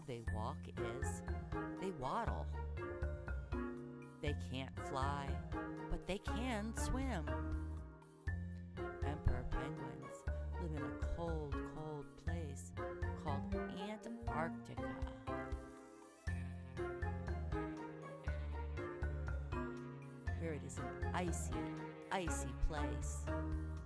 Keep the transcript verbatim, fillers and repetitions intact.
how they walk is they waddle. They can't fly, but they can swim. Emperor penguins live in a cold, cold place called Antarctica. Where it is an icy, icy place.